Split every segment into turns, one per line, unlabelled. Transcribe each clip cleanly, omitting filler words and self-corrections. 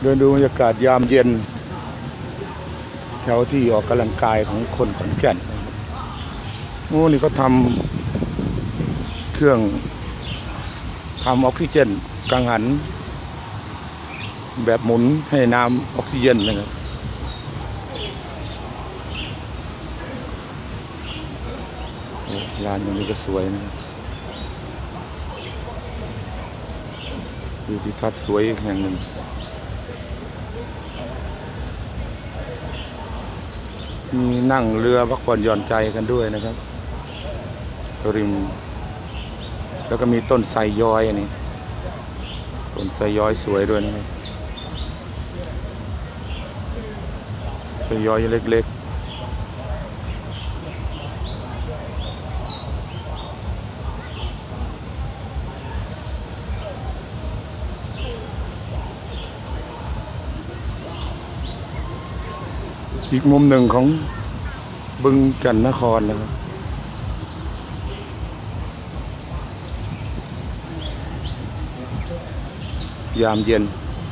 เดินดูบรรยากาศยามเย็นแถวที่ออกกำลังกายของคนขอนแก่นโอ้นี่ก็ทำเครื่องทำออกซิเจนกังหันแบบหมุนให้น้ำออกซิเจนนะครับร้านนี้ก็สวยนะดูที่ทัดสวยแห่งหนึ่งมีนั่งเรือพักผ่อนหย่อนใจกันด้วยนะครับริมแล้วก็มีต้นไทรย้อยอันนี้ต้นไทรย้อยสวยด้วยนะครับไทรย้อยเล็กๆอีกมุมหนึ่งของบึงแก่นนครนะครับยามเย็น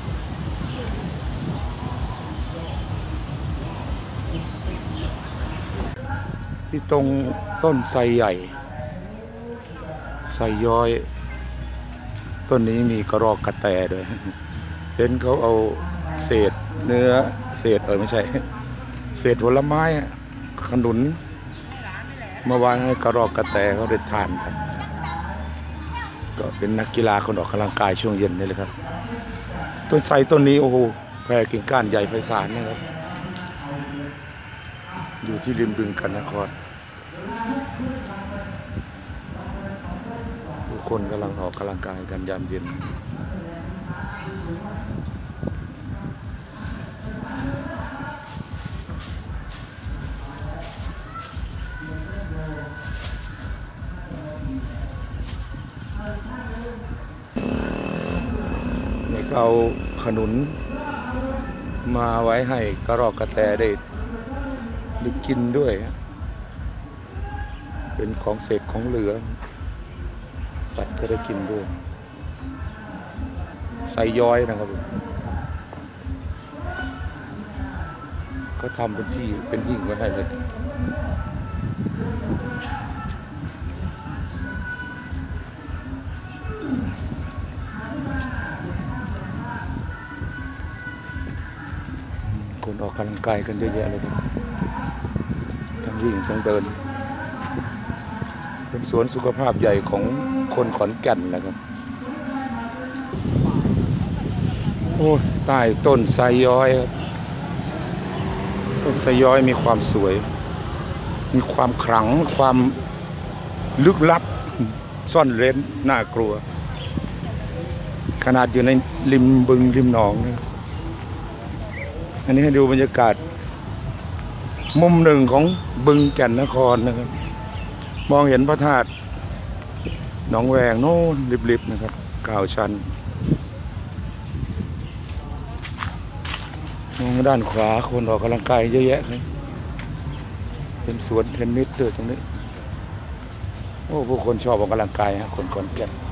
ที่ตรงต้นไทรใหญ่ไทรย้อยต้นนี้มีกระรอกกระแตด้วยเห็นเขาเอาเศษเนื้อเศษไม่ใช่เศษผลไม้ขนุนมาวางให้กระรอกกระแตเขาได้ทานกันก็เป็นนักกีฬาคนออกกำลังกายช่วงเย็นนี่เลยครับต้นไทรต้นนี้โอ้โหแผ่กิ่งก้านใหญ่ไพศาลนะครับอยู่ที่ริมบึงแก่นนครทุกคนกำลังออกกำลังกายกันยามเย็นเอาขนุนมาไว้ให้กระรอกกระแตได้กินด้วยเป็นของเศษของเหลือสัตว์ก็ได้กินด้วยไทรย้อยนะครับก็ทำเป็นที่เป็นหิ้งไว้ให้เลยคนออกกำลังกายกันเยอะแยะเลยทั้งวิ่งทั้งเดินเป็นสวนสุขภาพใหญ่ของคนขอนแก่นนะครับโอ้ใต้ต้นไทรย้อยครับต้นไทรย้อยมีความสวยมีความขลังความลึกลับซ่อนเร้นน่ากลัวขนาดอยู่ในริมบึงริมหนองนะอันนี้ให้ดูบรรยากาศมุมหนึ่งของบึงแก่นนครนะครับมองเห็นพระธาตุหนองแวงโน่นริบๆนะครับ9 ชั้นมองด้านขวาคนออกกำลังกายเยอะแยะเลยเป็นสวนเทนนิสด้วยตรงนี้โอ้ผู้คนชอบออกกำลังกายฮะคนขอนแก่น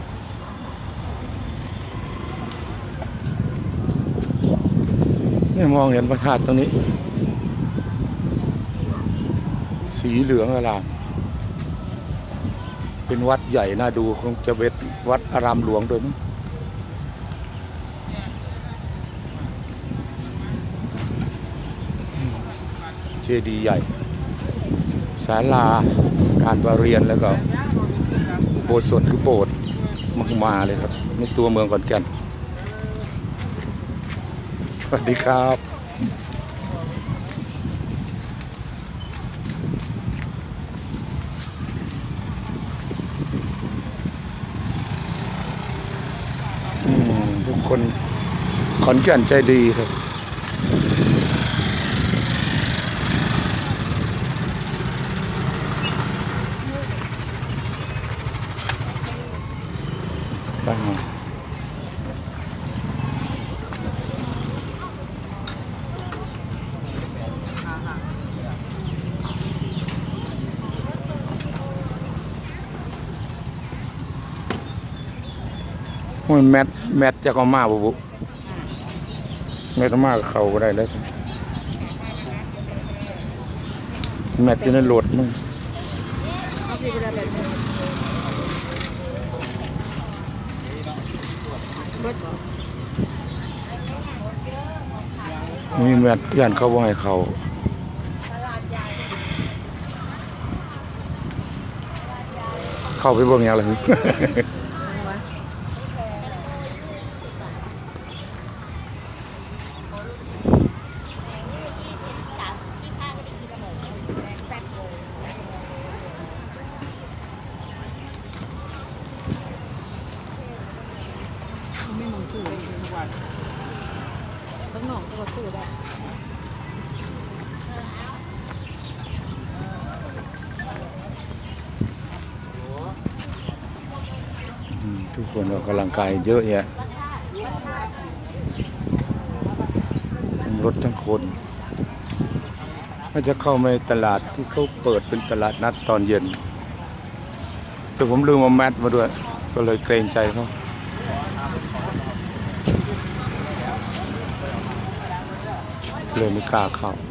นี่มองเห็นพระธาตุตรงนี้สีเหลืองอร่ามเป็นวัดใหญ่น่าดูคงจะเป็นวัดอารามหลวงด้วยมั้งเจดีย์ใหญ่ศาลาการประเรียนแล้วก็โบสถ์คือโบสถ์มาเลยครับในตัวเมืองขอนแก่นสวัสดีครับทุกคนขอนแก่นใจดีครับแมทจะก็มาบุแม่ธรรมะเขาก็ได้แล้วแม่ที่นั่นโหลดมึง
เอาพี่ไปได้แบบนี้เบิดบ่
มีแม่ย่านเขาบ่ให้เขาเข้าไปเบิ่งอย่างไร
ไม่มองสื่อต้องหนองก็สื่อได้
ทุกคนออกกำลังกายเยอะแยะทั้งรถทั้งคนถ้าจะเข้ามาตลาดที่เขาเปิดเป็นตลาดนัดตอนเย็นแต่ผมลืมเอาแมสมาด้วย ก็เลยเกรงใจเขาเลยไม่กล้าเข้า